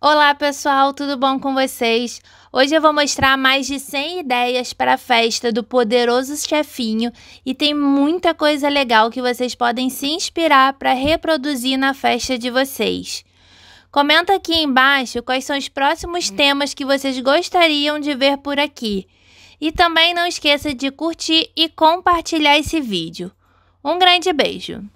Olá pessoal, tudo bom com vocês? Hoje eu vou mostrar mais de 100 ideias para a festa do Poderoso Chefinho e tem muita coisa legal que vocês podem se inspirar para reproduzir na festa de vocês. Comenta aqui embaixo quais são os próximos temas que vocês gostariam de ver por aqui. E também não esqueça de curtir e compartilhar esse vídeo. Um grande beijo!